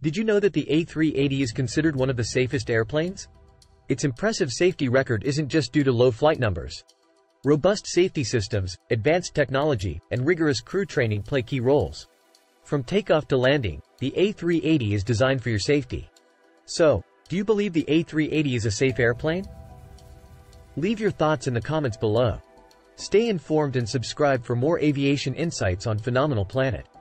Did you know that the A380 is considered one of the safest airplanes? Its impressive safety record isn't just due to low flight numbers. Robust safety systems, advanced technology, and rigorous crew training play key roles. From takeoff to landing, the A380 is designed for your safety. So, do you believe the A380 is a safe airplane? Leave your thoughts in the comments below. Stay informed and subscribe for more aviation insights on Phenomenal Planet.